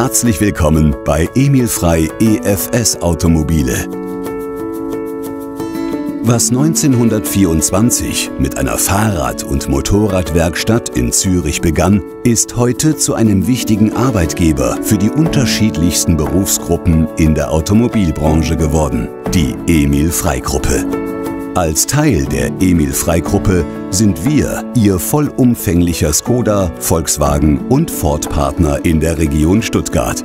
Herzlich willkommen bei Emil Frey EFS Automobile. Was 1924 mit einer Fahrrad- und Motorradwerkstatt in Zürich begann, ist heute zu einem wichtigen Arbeitgeber für die unterschiedlichsten Berufsgruppen in der Automobilbranche geworden, die Emil Frey Gruppe. Als Teil der Emil Frey Gruppe sind wir Ihr vollumfänglicher Skoda, Volkswagen und Ford-Partner in der Region Stuttgart.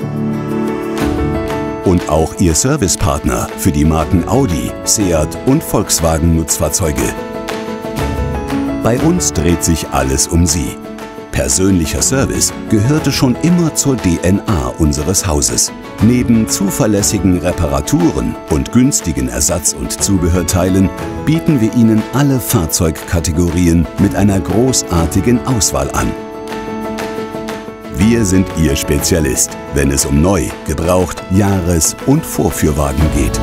Und auch Ihr Servicepartner für die Marken Audi, Seat und Volkswagen Nutzfahrzeuge. Bei uns dreht sich alles um Sie. Persönlicher Service gehörte schon immer zur DNA unseres Hauses. Neben zuverlässigen Reparaturen und günstigen Ersatz- und Zubehörteilen bieten wir Ihnen alle Fahrzeugkategorien mit einer großartigen Auswahl an. Wir sind Ihr Spezialist, wenn es um Neu-, Gebraucht-, Jahres- und Vorführwagen geht.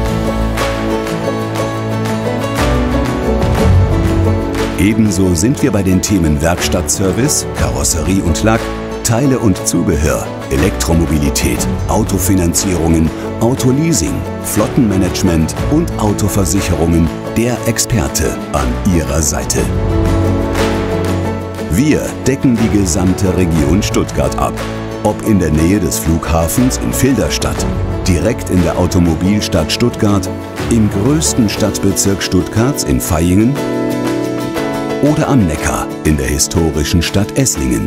Ebenso sind wir bei den Themen Werkstattservice, Karosserie und Lack, Teile und Zubehör, Elektromobilität, Autofinanzierungen, Autoleasing, Flottenmanagement und Autoversicherungen der Experte an Ihrer Seite. Wir decken die gesamte Region Stuttgart ab. Ob in der Nähe des Flughafens in Filderstadt, direkt in der Automobilstadt Stuttgart, im größten Stadtbezirk Stuttgarts in Vaihingen oder am Neckar in der historischen Stadt Esslingen.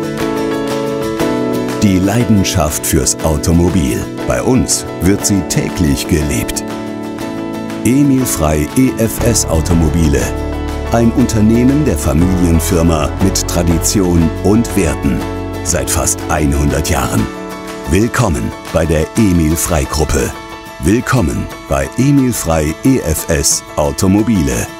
Die Leidenschaft fürs Automobil. Bei uns wird sie täglich gelebt. Emil Frey EFS Automobile. Ein Unternehmen der Familienfirma mit Tradition und Werten. Seit fast 100 Jahren. Willkommen bei der Emil Frey Gruppe. Willkommen bei Emil Frey EFS Automobile.